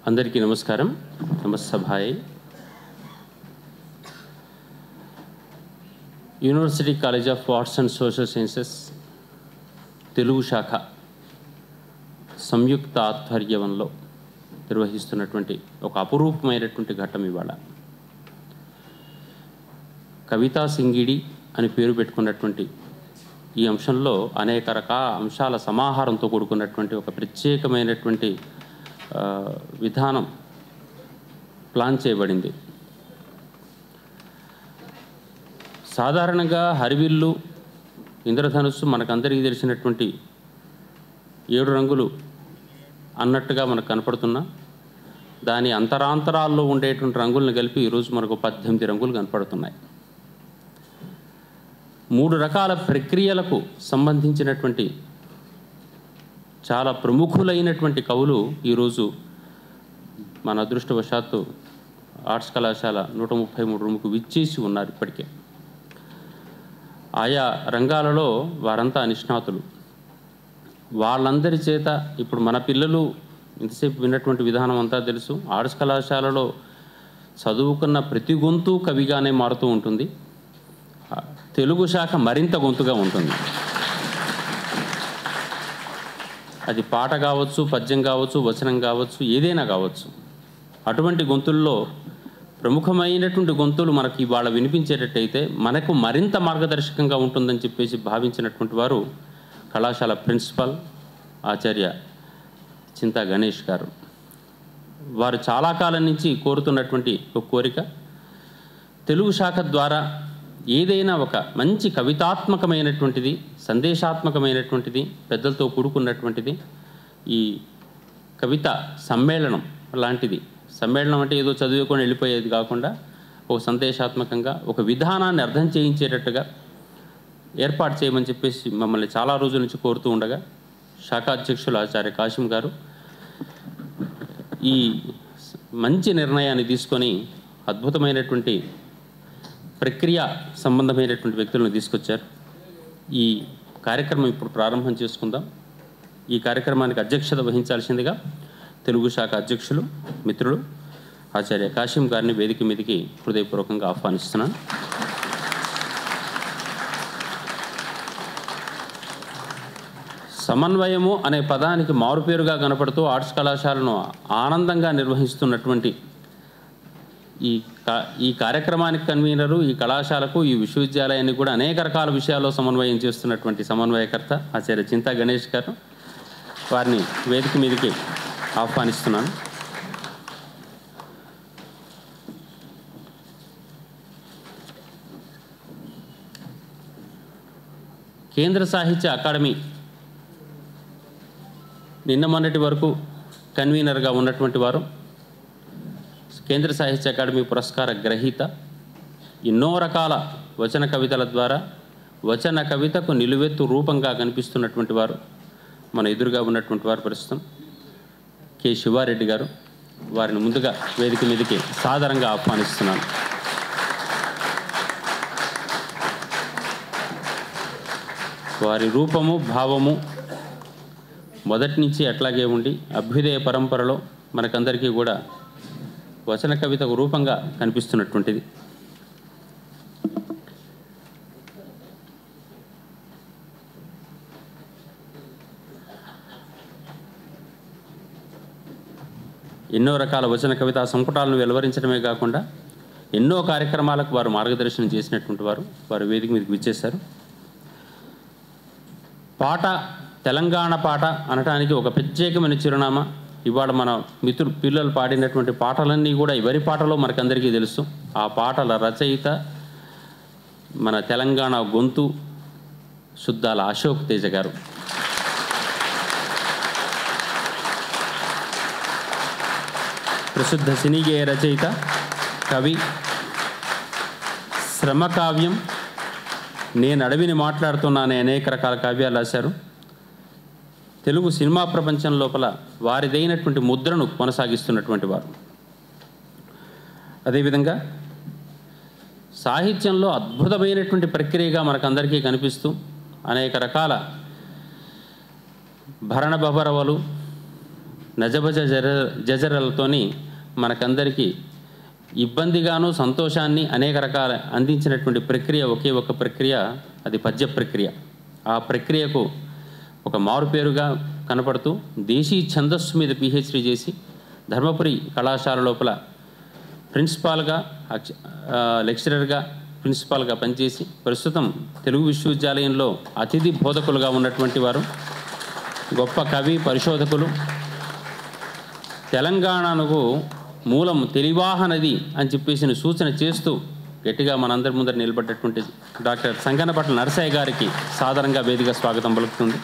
అందరికీ నమస్కారం. నమస్సభాయ్. University college of arts and social sciences Telugu శాఖ సంయుక్త ఆధ్వర్యంలో నిర్వహిస్తున్నటువంటి ఒక అపురూపమైనటువంటి ఘట్టం ఇవాళ. కవితా సింగిడి అని పేరు పెట్టుకున్నటువంటి ఈ అంశంలో అనేక రకాల అంశాల సమాహారంతో కూడుకున్నటువంటి ఒక ప్రత్యేకమైనటువంటి విధానం ప్లాన్ చేయబడింది. సాధారణంగా హరివిల్లు, ఇంద్రధనుస్సు మనకందరికీ తెలిసినటువంటి 7 రంగులు అన్నట్టుగా మనకు కనపడుతున్నా దాని అంతరాంతరాల్లో ఉండేటువంటి రంగులను కలిపి ఈరోజు మనకు 18 రంగులు కనపడుతున్నాయి. 3 రకాల ప్రక్రియలకు సంబంధించినటువంటి చాలా ప్రముఖులైనటువంటి కవులు ఈరోజు మన అదృష్టవశాత్తు ఆర్ట్స్ కళాశాల 133 రూముకు విచ్చేసి ఉన్నారు. ఇప్పటికే ఆయా రంగాలలో వారంతా నిష్ణాతులు. వాళ్ళందరి చేత ఇప్పుడు మన పిల్లలు ఇంతసేపు విన్నటువంటి విధానం అంతా తెలుసు. ఆర్ట్స్ కళాశాలలో చదువుకున్న ప్రతి గొంతు కవిగానే మారుతూ ఉంటుంది. తెలుగు శాఖ మరింత గొంతుగా ఉంటుంది. అది పాట కావచ్చు, పద్యం కావచ్చు, వచనం కావచ్చు, ఏదైనా కావచ్చు. అటువంటి గొంతుల్లో ప్రముఖమైనటువంటి గొంతులు మనకి ఇవాళ వినిపించేటట్టయితే మనకు మరింత మార్గదర్శకంగా ఉంటుందని చెప్పేసి భావించినటువంటి వారు కళాశాల ప్రిన్సిపల్ ఆచార్య చింతా గణేష్ గారు. వారు చాలా కాలం నుంచి కోరుతున్నటువంటి ఒక కోరిక, తెలుగు శాఖ ద్వారా ఏదైనా ఒక మంచి కవితాత్మకమైనటువంటిది, సందేశాత్మకమైనటువంటిది, పెద్దలతో కూడుకున్నటువంటిది ఈ కవిత సమ్మేళనం లాంటిది. సమ్మేళనం అంటే ఏదో చదువుకొని వెళ్ళిపోయేది కాకుండా ఒక సందేశాత్మకంగా ఒక విధానాన్ని అర్థం చేయించేటట్టుగా ఏర్పాటు చేయమని చెప్పేసి మమ్మల్ని చాలా రోజుల నుంచి కోరుతూ ఉండగా శాఖ అధ్యక్షులు ఆచార్య కాశీం గారు ఈ మంచి నిర్ణయాన్ని తీసుకొని అద్భుతమైనటువంటి ప్రక్రియ సంబంధమైనటువంటి వ్యక్తులను తీసుకొచ్చారు. ఈ కార్యక్రమం ఇప్పుడు ప్రారంభం చేసుకుందాం. ఈ కార్యక్రమానికి అధ్యక్షత వహించాల్సిందిగా తెలుగు శాఖ అధ్యక్షులు మిత్రులు ఆచార్య కాశీం గారిని వేదిక మీదకి హృదయపూర్వకంగా ఆహ్వానిస్తున్నాను. సమన్వయము అనే పదానికి మారుపేరుగా కనపడుతూ ఆర్ట్స్ కళాశాలను ఆనందంగా నిర్వహిస్తున్నటువంటి ఈ కార్యక్రమానికి కన్వీనరు, ఈ కళాశాలకు, ఈ విశ్వవిద్యాలయాన్ని కూడా అనేక రకాల విషయాల్లో సమన్వయం చేస్తున్నటువంటి సమన్వయకర్త ఆచార్య చింతా గణేష్ గారు, వారిని వేదిక మీదకి ఆహ్వానిస్తున్నాను. కేంద్ర సాహిత్య అకాడమీ నిన్న మొన్నటి వరకు కన్వీనర్గా ఉన్నటువంటి వారు, కేంద్ర సాహిత్య అకాడమీ పురస్కార గ్రహీత, ఎన్నో రకాల వచన కవితల ద్వారా వచన కవితకు నిలువెత్తు రూపంగా కనిపిస్తున్నటువంటి వారు మన ఎదురుగా ఉన్నటువంటి వారు ప్రస్తుతం కె శివారెడ్డి గారు. వారిని ముందుగా వేదిక మీదకి సాదరంగా ఆహ్వానిస్తున్నాను. వారి రూపము, భావము మొదటి నుంచి అట్లాగే ఉండి అభ్యుదయ పరంపరలో మనకందరికీ కూడా వచన కవితకు రూపంగా కనిపిస్తున్నటువంటిది. ఎన్నో రకాల వచన కవితా సంపుటాలను వెలువరించడమే కాకుండా ఎన్నో కార్యక్రమాలకు వారు మార్గదర్శనం చేసినటువంటి వారు వేదిక మీదకి విచ్చేశారు. పాట, తెలంగాణ పాట అనటానికి ఒక ప్రత్యేకమైన చిరునామా. ఇవాళ మన పిల్లలు పాడినటువంటి పాటలన్నీ కూడా ఎవరి పాటలో మనకందరికీ తెలుసు. ఆ పాటల రచయిత మన తెలంగాణ గొంతు శుద్ధాల అశోక్ తేజ గారు. ప్రసిద్ధ సినీ గేయ రచయిత, కవి, శ్రమకావ్యం, నేను అడవిని మాట్లాడుతున్నానే అనేక రకాల కావ్యాలు రాశారు. తెలుగు సినిమా ప్రపంచం లోపల వారిదైనటువంటి ముద్రను కొనసాగిస్తున్నటువంటి వారు. అదేవిధంగా సాహిత్యంలో అద్భుతమైనటువంటి ప్రక్రియగా మనకందరికీ కనిపిస్తూ అనేక రకాల భరణ బభరవలు, నజబజ జజరలతోని మనకందరికీ ఇబ్బందిగాను సంతోషాన్ని అనేక రకాల అందించినటువంటి ప్రక్రియ ఒకే ఒక ప్రక్రియ, అది పద్య ప్రక్రియ. ఆ ప్రక్రియకు ఒక మారుపేరుగా కనపడుతూ దేశీ ఛందస్సు మీద పిహెచ్డి చేసి ధర్మపురి కళాశాల లోపల ప్రిన్సిపాల్గా, లెక్చరర్గా, ప్రిన్సిపాల్గా పనిచేసి ప్రస్తుతం తెలుగు విశ్వవిద్యాలయంలో అతిథి బోధకులుగా ఉన్నటువంటి వారు, గొప్ప కవి, పరిశోధకులు. తెలంగాణకు మూలం తెలివాహ నది అని చెప్పేసి సూచన చేస్తూ గట్టిగా మనందరి ముందర నిలబడ్డటువంటి డాక్టర్ సంగనపట్ల నరసయ్య గారికి సాదరంగా వేదిక స్వాగతం పలుకుతుంది.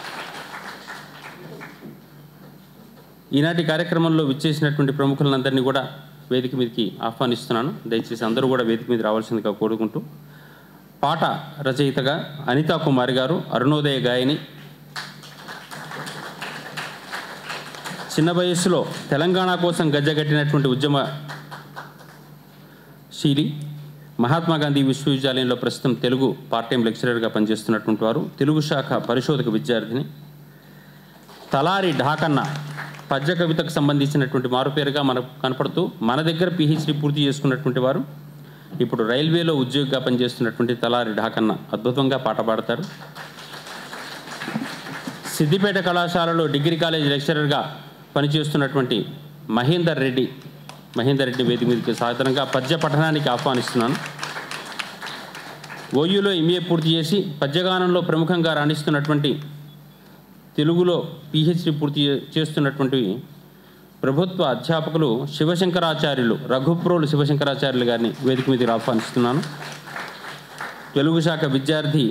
ఈనాటి కార్యక్రమంలో విచ్చేసినటువంటి ప్రముఖులందరినీ కూడా వేదిక మీదకి ఆహ్వానిస్తున్నాను. దయచేసి అందరూ కూడా వేదిక మీద రావాల్సిందిగా కోరుకుంటూ, పాట రచయితగా అనితా కుమారి గారు, అరుణోదయ గాయని, చిన్న వయస్సులో తెలంగాణ కోసం గజ్జగట్టినటువంటి ఉద్యమశీలి, మహాత్మా గాంధీ విశ్వవిద్యాలయంలో ప్రస్తుతం తెలుగు పార్ట్ టైం లెక్చరర్గా పనిచేస్తున్నటువంటి వారు, తెలుగు శాఖ పరిశోధక విద్యార్థిని. తలారి ఢాకన్న పద్య కవితకు సంబంధించినటువంటి మారుపేరుగా మనకు కనపడుతూ మన దగ్గర పిహెచ్డి పూర్తి చేసుకున్నటువంటి వారు, ఇప్పుడు రైల్వేలో ఉద్యోగిగా పనిచేస్తున్నటువంటి తలారి ఢాకన్న అద్భుతంగా పాట పాడతారు. సిద్దిపేట కళాశాలలో డిగ్రీ కాలేజ్ లెక్చరర్గా పనిచేస్తున్నటువంటి మహేందర్ రెడ్డి వేదిక మీదకి సాధారణంగా పద్య పఠనానికి ఆహ్వానిస్తున్నాను. ఓయూలో ఎంఏ పూర్తి చేసి పద్యగానంలో ప్రముఖంగా రాణిస్తున్నటువంటి, తెలుగులో పిహెచ్డి పూర్తి చేస్తున్నటువంటి ప్రభుత్వ అధ్యాపకులు శివశంకరాచార్యులు, రఘుప్రోలు శివశంకరాచార్యులు గారిని వేదిక మీదకి ఆహ్వానిస్తున్నాను. తెలుగు శాఖ విద్యార్థి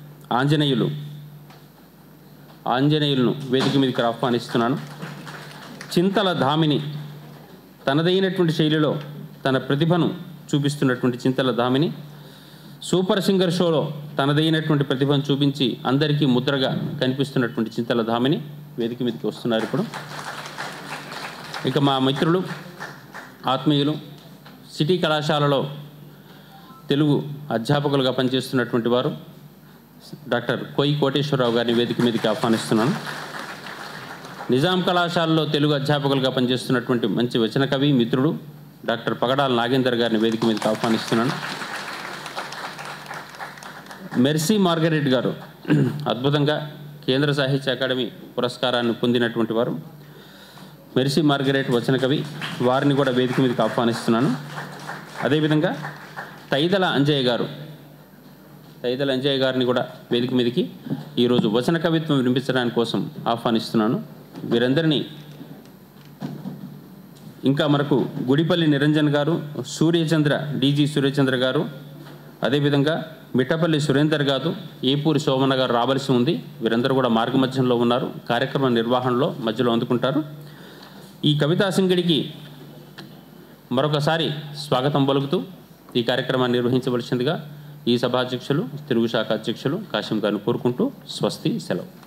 ఆంజనేయులను వేదిక మీదకి ఆహ్వానిస్తున్నాను. చింతల ధామిని, తనదైనటువంటి శైలిలో తన ప్రతిభను చూపిస్తున్నటువంటి చింతల ధామిని, సూపర్ సింగర్ షోలో తనదైనటువంటి ప్రతిభను చూపించి అందరికీ ముద్రగా కనిపిస్తున్నటువంటి చింతల ధామిని వేదిక మీదకి వస్తున్నారు ఇప్పుడు. ఇక మా మిత్రులు, ఆత్మీయులు, సిటీ కళాశాలలో తెలుగు అధ్యాపకులుగా పనిచేస్తున్నటువంటి వారు డాక్టర్ కోయి కోటేశ్వరరావు గారిని వేదిక మీదకి ఆహ్వానిస్తున్నాను. నిజాం కళాశాలలో తెలుగు అధ్యాపకులుగా పనిచేస్తున్నటువంటి మంచి వచన కవి, మిత్రుడు డాక్టర్ పగడాల నాగేందర్ గారిని వేదిక మీదకి ఆహ్వానిస్తున్నాను. మెర్సీ మార్గరెట్ గారు అద్భుతంగా కేంద్ర సాహిత్య అకాడమీ పురస్కారాన్ని పొందినటువంటి వారు. మెర్సీ మార్గరెట్ వచన కవి, వారిని కూడా వేదిక మీదకి ఆహ్వానిస్తున్నాను. అదేవిధంగా తైదల అంజయ్య గారిని కూడా వేదిక మీదకి ఈరోజు వచన కవిత్వం వినిపించడానికి కోసం ఆహ్వానిస్తున్నాను. వీరందరినీ ఇంకా మనకు గుడిపల్లి నిరంజన్ గారు, డీజీ సూర్యచంద్ర గారు, అదేవిధంగా మిట్టపల్లి సురేందర్ గారు, ఏపూరి శోభన గారు రావాల్సి ఉంది. వీరందరూ కూడా మార్గమధ్యంలో ఉన్నారు, కార్యక్రమ నిర్వహణలో మధ్యలో అందుకుంటారు. ఈ కవితా సింగిడికి మరొకసారి స్వాగతం పలుకుతూ ఈ కార్యక్రమాన్ని నిర్వహించవలసిందిగా ఈ సభాధ్యక్షులు, తెలుగు శాఖ అధ్యక్షులు కాశీం గారిని కోరుకుంటూ స్వస్తి, సెలవు.